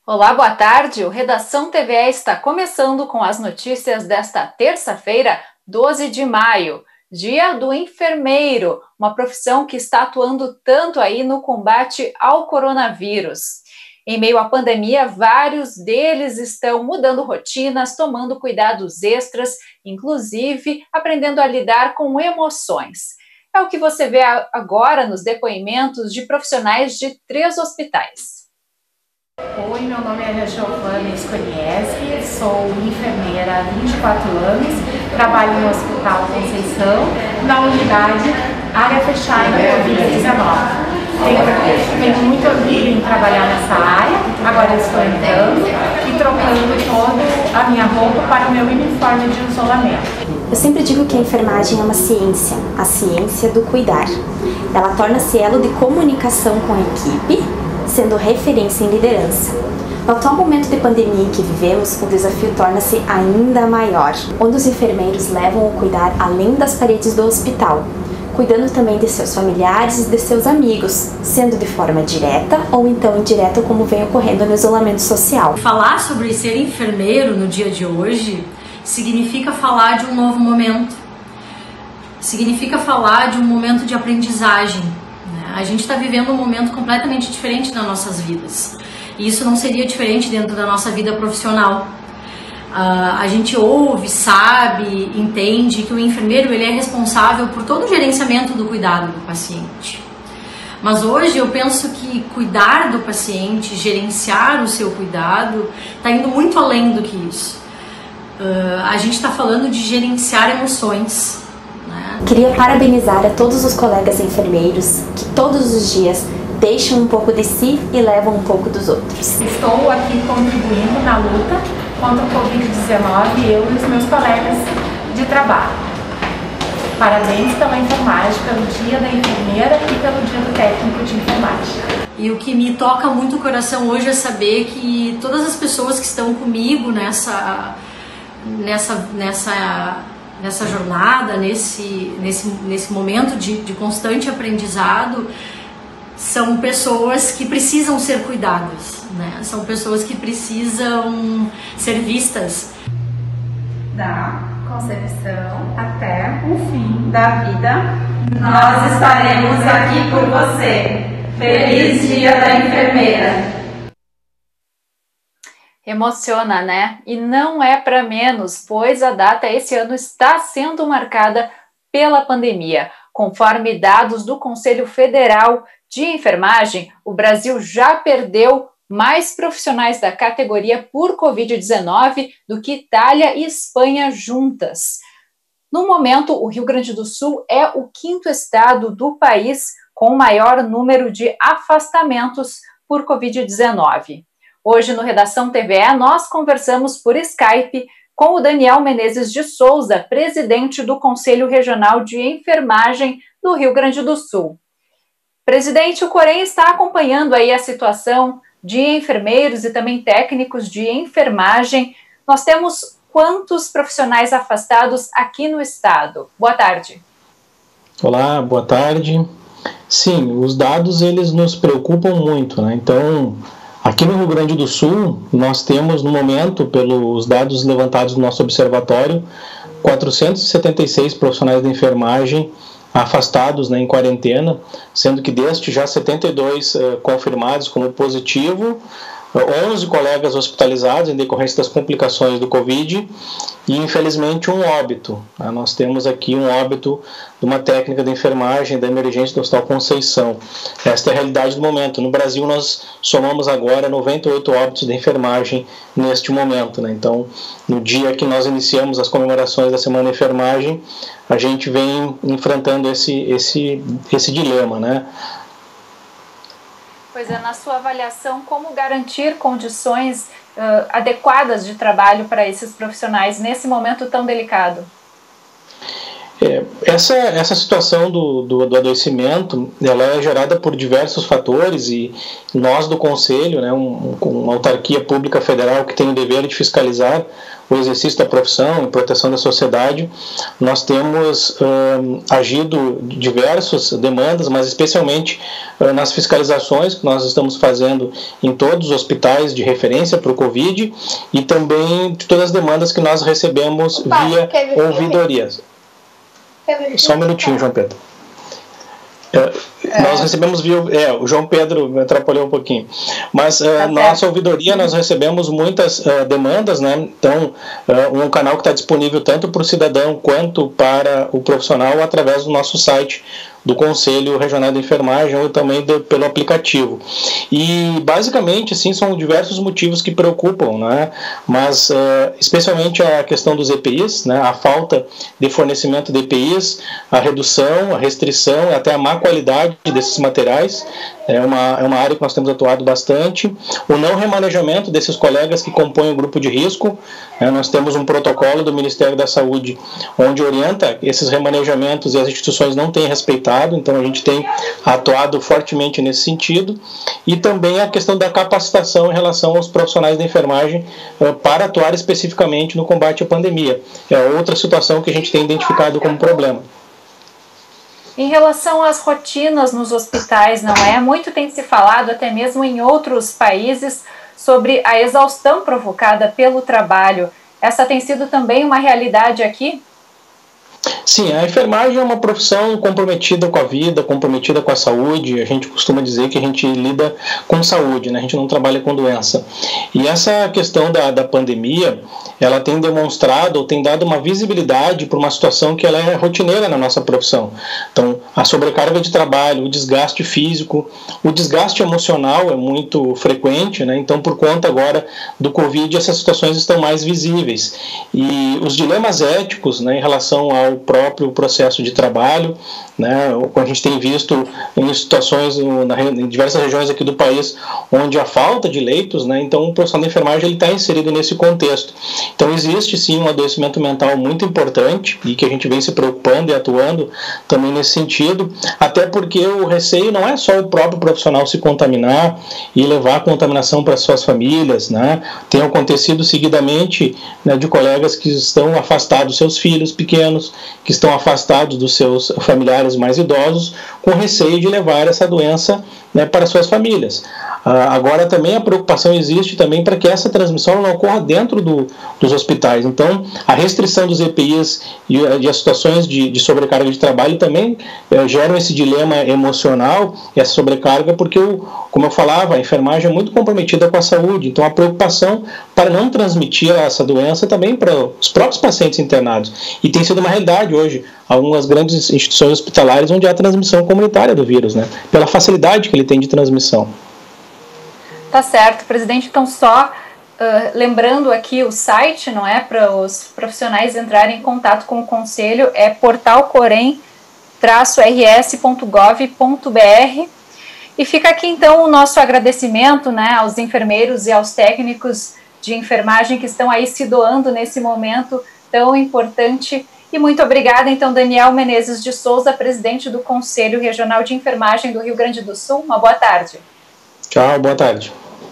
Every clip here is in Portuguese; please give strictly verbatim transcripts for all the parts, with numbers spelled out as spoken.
Olá, boa tarde. O Redação T V E está começando com as notícias desta terça-feira, doze de maio, Dia do Enfermeiro, uma profissão que está atuando tanto aí no combate ao coronavírus. Em meio à pandemia, vários deles estão mudando rotinas, tomando cuidados extras, inclusive aprendendo a lidar com emoções. É o que você vê agora nos depoimentos de profissionais de três hospitais. Oi, meu nome é Giovana Skoniewski, sou enfermeira há vinte e quatro anos, trabalho no Hospital Conceição, na unidade área fechada covid dezenove. Tenho, tenho muito orgulho em trabalhar nessa área, agora estou entrando e trocando toda a minha roupa para o meu uniforme de isolamento. Eu sempre digo que a enfermagem é uma ciência, a ciência do cuidar. Ela torna-se elo de comunicação com a equipe, sendo referência em liderança. No atual momento de pandemia em que vivemos, o desafio torna-se ainda maior, onde os enfermeiros levam o cuidar além das paredes do hospital, cuidando também de seus familiares e de seus amigos, sendo de forma direta ou então indireta, como vem ocorrendo no isolamento social. Falar sobre ser enfermeiro no dia de hoje significa falar de um novo momento, significa falar de um momento de aprendizagem. A gente está vivendo um momento completamente diferente nas nossas vidas. E isso não seria diferente dentro da nossa vida profissional. Uh, a gente ouve, sabe, entende que o enfermeiro ele é responsável por todo o gerenciamento do cuidado do paciente. Mas hoje eu penso que cuidar do paciente, gerenciar o seu cuidado, está indo muito além do que isso. Uh, a gente está falando de gerenciar emoções. Queria parabenizar a todos os colegas enfermeiros que todos os dias deixam um pouco de si e levam um pouco dos outros. Estou aqui contribuindo na luta contra o covid dezenove, eu e os meus colegas de trabalho. Parabéns pela enfermagem, pelo dia da enfermeira e pelo dia do técnico de enfermagem. E o que me toca muito o coração hoje é saber que todas as pessoas que estão comigo nessa, nessa, nessa nessa jornada, nesse, nesse, nesse momento de, de constante aprendizado, são pessoas que precisam ser cuidadas, né? São pessoas que precisam ser vistas. Da concepção até o fim da vida, nós estaremos aqui por você. Feliz Dia da Enfermeira! Emociona, né? E não é para menos, pois a data esse ano está sendo marcada pela pandemia. Conforme dados do Conselho Federal de Enfermagem, o Brasil já perdeu mais profissionais da categoria por covid dezenove do que Itália e Espanha juntas. No momento, o Rio Grande do Sul é o quinto estado do país com o maior número de afastamentos por covid dezenove. Hoje, no Redação T V E, nós conversamos por Skype com o Daniel Menezes de Souza, presidente do Conselho Regional de Enfermagem do Rio Grande do Sul. Presidente, o Corém está acompanhando aí a situação de enfermeiros e também técnicos de enfermagem. Nós temos quantos profissionais afastados aqui no estado? Boa tarde. Olá, boa tarde. Sim, os dados eles nos preocupam muito, né? Então, aqui no Rio Grande do Sul, nós temos, no momento, pelos dados levantados no nosso observatório, quatrocentos e setenta e seis profissionais de enfermagem afastados, né, em quarentena, sendo que destes já setenta e dois uh, confirmados como positivo, onze colegas hospitalizados em decorrência das complicações do Covid e, infelizmente, um óbito. Nós temos aqui um óbito de uma técnica de enfermagem da emergência do Hospital Conceição. Esta é a realidade do momento. No Brasil, nós somamos agora noventa e oito óbitos de enfermagem neste momento, né? Então, no dia que nós iniciamos as comemorações da Semana de Enfermagem, a gente vem enfrentando esse, esse, esse dilema, né? Pois é, na sua avaliação, como garantir condições uh, adequadas de trabalho para esses profissionais nesse momento tão delicado? É, essa, essa situação do, do, do adoecimento, ela é gerada por diversos fatores e nós do Conselho, né, um, uma autarquia pública federal que tem o dever de fiscalizar o exercício da profissão e proteção da sociedade, nós temos uh, agido diversas demandas, mas especialmente uh, nas fiscalizações que nós estamos fazendo em todos os hospitais de referência para o Covid e também de todas as demandas que nós recebemos Opa, via ouvidorias. Só um minutinho, João Pedro. É, é. Nós recebemos via. É, o João Pedro me atrapalhou um pouquinho. Mas uh, na nossa ouvidoria nós recebemos muitas uh, demandas, né? Então, uh, um canal que está disponível tanto para o cidadão quanto para o profissional através do nosso site do Conselho Regional de Enfermagem ou também do, pelo aplicativo. E basicamente, assim, são diversos motivos que preocupam, né? Mas uh, especialmente a questão dos E P Is, né? A falta de fornecimento de E P Is, a redução, a restrição, até a má qualidade desses materiais, é uma, é uma área que nós temos atuado bastante. O não remanejamento desses colegas que compõem o grupo de risco, né? Nós temos um protocolo do Ministério da Saúde onde orienta esses remanejamentos e as instituições não têm respeitado. Então a gente tem atuado fortemente nesse sentido e também a questão da capacitação em relação aos profissionais da enfermagem uh, para atuar especificamente no combate à pandemia. É outra situação que a gente tem identificado como problema. Em relação às rotinas nos hospitais, não é? Muito tem se falado, até mesmo em outros países, sobre a exaustão provocada pelo trabalho. Essa tem sido também uma realidade aqui? Sim, a enfermagem é uma profissão comprometida com a vida, comprometida com a saúde. A gente costuma dizer que a gente lida com saúde, né? A gente não trabalha com doença. E essa questão da, da pandemia, ela tem demonstrado, ou tem dado uma visibilidade para uma situação que ela é rotineira na nossa profissão. Então, a sobrecarga de trabalho, o desgaste físico, o desgaste emocional é muito frequente, né? Então, por conta agora do Covid, essas situações estão mais visíveis. E os dilemas éticos, né, em relação ao próprio processo de trabalho, né, a gente tem visto em situações em diversas regiões aqui do país onde a falta de leitos, né, então o profissional de enfermagem está inserido nesse contexto. Então existe sim um adoecimento mental muito importante e que a gente vem se preocupando e atuando também nesse sentido, até porque o receio não é só o próprio profissional se contaminar e levar a contaminação para suas famílias, né, tem acontecido seguidamente, né, de colegas que estão afastados dos seus filhos pequenos, que estão afastados dos seus familiares mais idosos, com receio de levar essa doença, né, para suas famílias. Ah, agora também a preocupação existe também para que essa transmissão não ocorra dentro do, dos hospitais. Então, a restrição dos E P Is e, e as situações de, de sobrecarga de trabalho também eh, geram esse dilema emocional, essa sobrecarga, porque, o, como eu falava, a enfermagem é muito comprometida com a saúde. Então, a preocupação para não transmitir essa doença também para os próprios pacientes internados. E tem sido uma realidade hoje, algumas grandes instituições hospitalares onde há transmissão comunitária do vírus, né, pela facilidade que ele tem de transmissão. Tá certo, presidente. Então, só uh, lembrando aqui o site, não é, para os profissionais entrarem em contato com o Conselho, é portal corem traço r s ponto gov ponto b r. E fica aqui, então, o nosso agradecimento, né, aos enfermeiros e aos técnicos de enfermagem que estão aí se doando nesse momento tão importante. E muito obrigada, então, Daniel Menezes de Souza, presidente do Conselho Regional de Enfermagem do Rio Grande do Sul. Uma boa tarde. Tchau, boa tarde.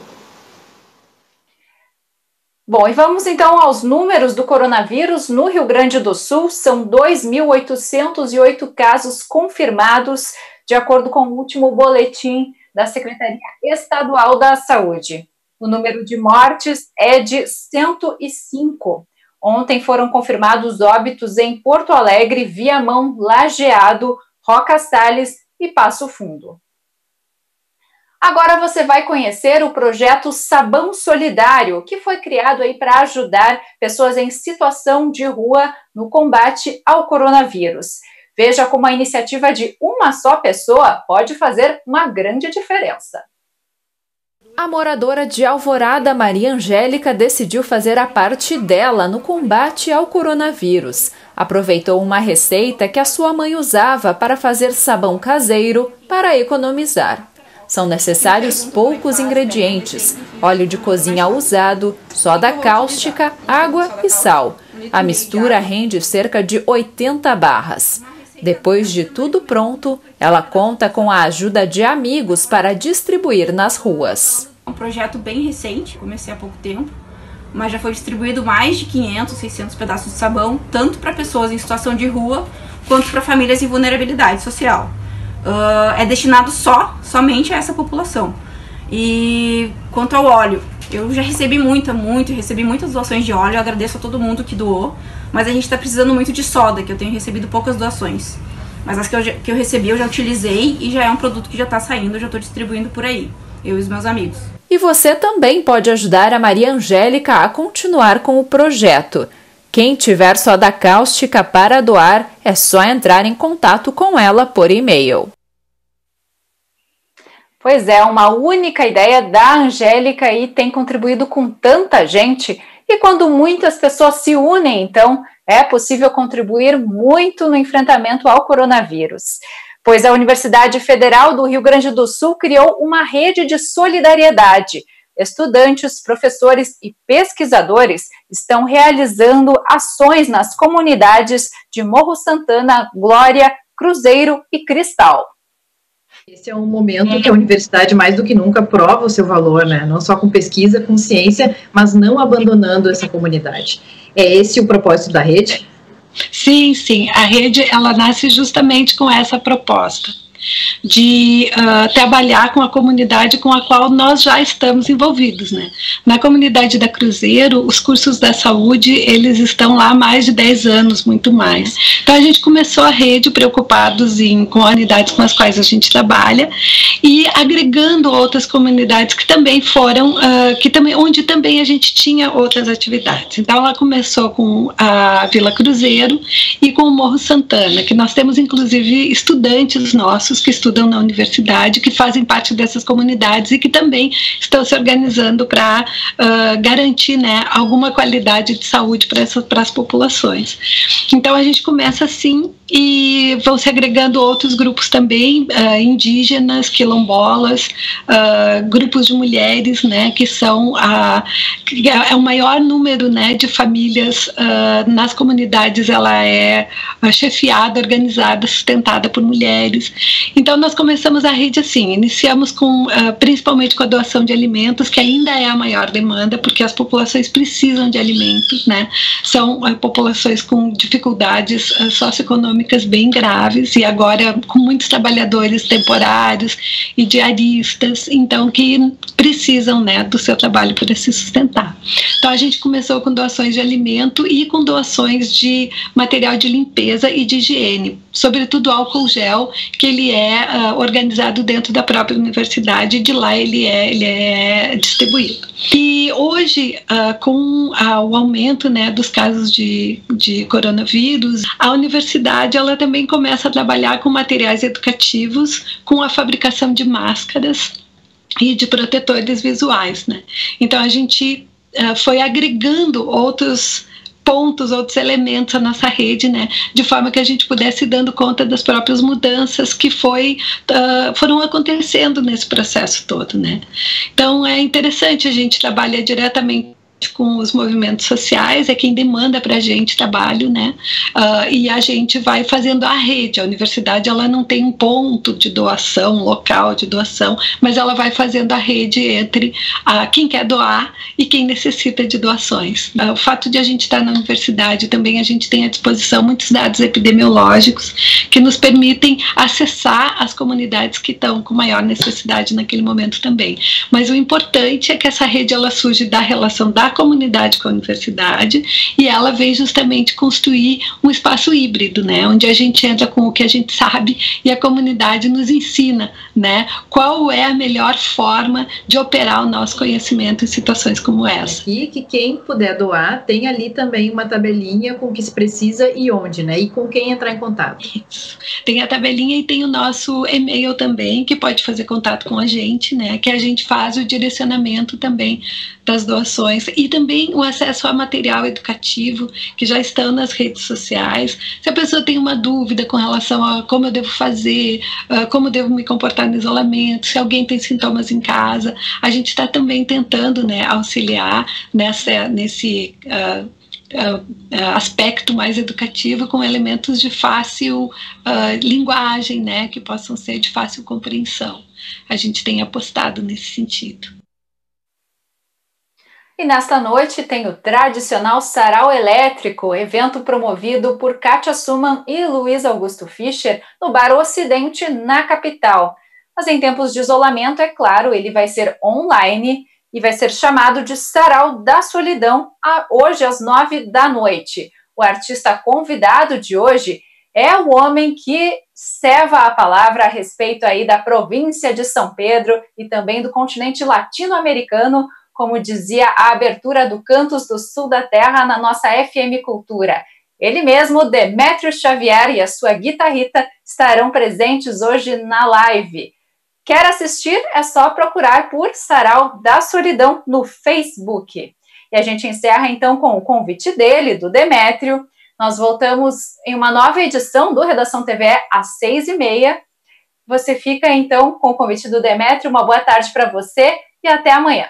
Bom, e vamos então aos números do coronavírus. No Rio Grande do Sul, são dois mil oitocentos e oito casos confirmados, de acordo com o último boletim da Secretaria Estadual da Saúde. O número de mortes é de cento e cinco. Ontem foram confirmados óbitos em Porto Alegre, Viamão, Lajeado, Roca Salles e Passo Fundo. Agora você vai conhecer o projeto Sabão Solidário, que foi criado aí para ajudar pessoas em situação de rua no combate ao coronavírus. Veja como a iniciativa de uma só pessoa pode fazer uma grande diferença. A moradora de Alvorada, Maria Angélica, decidiu fazer a parte dela no combate ao coronavírus. Aproveitou uma receita que a sua mãe usava para fazer sabão caseiro para economizar. São necessários poucos ingredientes: óleo de cozinha usado, soda cáustica, água e sal. A mistura rende cerca de oitenta barras. Depois de tudo pronto, ela conta com a ajuda de amigos para distribuir nas ruas. É um projeto bem recente, comecei há pouco tempo, mas já foi distribuído mais de quinhentos, seiscentos pedaços de sabão, tanto para pessoas em situação de rua, quanto para famílias em vulnerabilidade social. Uh, é destinado só, somente a essa população. E quanto ao óleo, eu já recebi muita, muito, recebi muitas doações de óleo, eu agradeço a todo mundo que doou, mas a gente está precisando muito de soda, que eu tenho recebido poucas doações. Mas as que eu, que eu recebi eu já utilizei e já é um produto que já está saindo, eu já estou distribuindo por aí, eu e os meus amigos. E você também pode ajudar a Maria Angélica a continuar com o projeto. Quem tiver soda cáustica para doar, é só entrar em contato com ela por e-mail. Pois é, uma única ideia da Angélica e tem contribuído com tanta gente. E quando muitas pessoas se unem, então, é possível contribuir muito no enfrentamento ao coronavírus. Pois a Universidade Federal do Rio Grande do Sul criou uma rede de solidariedade. Estudantes, professores e pesquisadores estão realizando ações nas comunidades de Morro Santana, Glória, Cruzeiro e Cristal. Esse é um momento que a universidade, mais do que nunca, prova o seu valor, né? Não só com pesquisa, com ciência, mas não abandonando essa comunidade. É esse o propósito da rede? Sim, sim. A rede, ela nasce justamente com essa proposta de uh, trabalhar com a comunidade com a qual nós já estamos envolvidos, né? Na comunidade da Cruzeiro, os cursos da saúde, eles estão lá há mais de dez anos, muito mais. Então a gente começou a rede preocupados em, com unidades com as quais a gente trabalha e agregando outras comunidades que também foram, uh, que também, onde também a gente tinha outras atividades. Então ela começou com a Vila Cruzeiro e com o Morro Santana, que nós temos inclusive estudantes nossos que estudam na universidade, que fazem parte dessas comunidades e que também estão se organizando para uh, garantir, né, alguma qualidade de saúde para essas para as populações. Então a gente começa assim e vão se agregando outros grupos também, uh, indígenas, quilombolas, uh, grupos de mulheres, né, que são a, é o maior número, né, de famílias uh, nas comunidades. Ela é uh, chefiada, organizada, sustentada por mulheres. Então nós começamos a rede assim, iniciamos com uh, principalmente com a doação de alimentos, que ainda é a maior demanda, porque as populações precisam de alimentos, né, são uh, populações com dificuldades uh, socioeconômicas bem graves e agora com muitos trabalhadores temporários e diaristas, então que precisam, né, do seu trabalho para se sustentar. Então a gente começou com doações de alimento e com doações de material de limpeza e de higiene, sobretudo álcool gel, que ele é uh, organizado dentro da própria universidade e de lá ele é, ele é distribuído. E hoje, uh, com uh, o aumento, né, dos casos de, de coronavírus, a universidade ela também começa a trabalhar com materiais educativos, com a fabricação de máscaras e de protetores visuais, né? Então a gente uh, foi agregando outros pontos, outros elementos à nossa rede, né, de forma que a gente pudesse ir dando conta das próprias mudanças que foi, uh, foram acontecendo nesse processo todo, né. Então é interessante, a gente trabalha diretamente com os movimentos sociais, é quem demanda para a gente trabalho, né, uh, e a gente vai fazendo a rede. A universidade ela não tem um ponto de doação, um local de doação, mas ela vai fazendo a rede entre uh, quem quer doar e quem necessita de doações. Uh, o fato de a gente estar na universidade também, a gente tem à disposição muitos dados epidemiológicos que nos permitem acessar as comunidades que estão com maior necessidade naquele momento também. Mas o importante é que essa rede ela surge da relação da comunidade com a universidade e ela vem justamente construir um espaço híbrido, né, onde a gente entra com o que a gente sabe e a comunidade nos ensina, né, qual é a melhor forma de operar o nosso conhecimento em situações como essa. E que quem puder doar tem ali também uma tabelinha com o que se precisa e onde, né, e com quem entrar em contato. Isso. Tem a tabelinha e tem o nosso e-mail também, que pode fazer contato com a gente, né, que a gente faz o direcionamento também das doações e também o acesso a material educativo que já estão nas redes sociais. Se a pessoa tem uma dúvida com relação a como eu devo fazer, uh, como eu devo me comportar no isolamento, se alguém tem sintomas em casa, a gente está também tentando, né, auxiliar nessa, nesse uh, uh, uh, aspecto mais educativo com elementos de fácil uh, linguagem, né, que possam ser de fácil compreensão. A gente tem apostado nesse sentido. E nesta noite tem o tradicional Sarau Elétrico, evento promovido por Kátia Suman e Luiz Augusto Fischer no Bar Ocidente, na capital. Mas em tempos de isolamento, é claro, ele vai ser online e vai ser chamado de Sarau da Solidão, hoje às nove da noite. O artista convidado de hoje é o homem que ceva a palavra a respeito aí da província de São Pedro e também do continente latino-americano, como dizia a abertura do Cantos do Sul da Terra na nossa F M Cultura. Ele mesmo, Demétrio Xavier, e a sua guitarrita estarão presentes hoje na live. Quer assistir? É só procurar por Sarau da Solidão no Facebook. E a gente encerra então com o convite dele, do Demétrio. Nós voltamos em uma nova edição do Redação T V E às seis e meia. Você fica então com o convite do Demétrio. Uma boa tarde para você e até amanhã.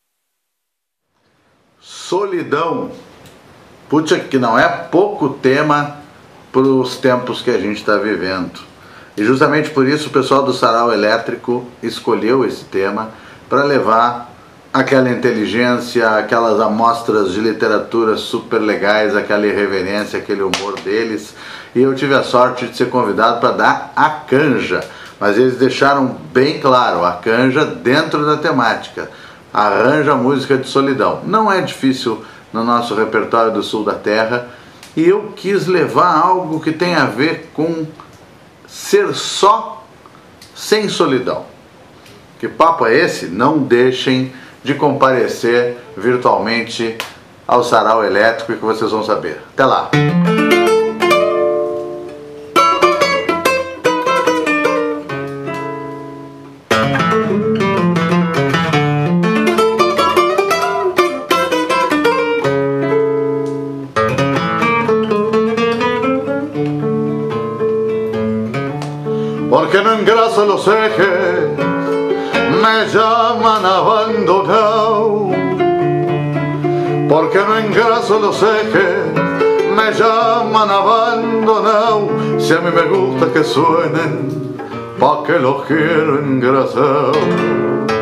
Solidão. Puxa, que não é pouco tema para os tempos que a gente está vivendo. E justamente por isso o pessoal do Sarau Elétrico escolheu esse tema para levar aquela inteligência, aquelas amostras de literatura super legais, aquela irreverência, aquele humor deles. E eu tive a sorte de ser convidado para dar a canja. Mas eles deixaram bem claro, a canja dentro da temática. Arranja música de solidão. Não é difícil no nosso repertório do Sul da Terra. E eu quis levar algo que tem a ver com ser só sem solidão. Que papo é esse? Não deixem de comparecer virtualmente ao Sarau Elétrico e que vocês vão saber. Até lá! Porque no engraso los ejes, me llaman abandonado. Porque no engraso los ejes, me llaman abandonado. Si a mí me gusta que suenen, pa' que los quiero engrasado.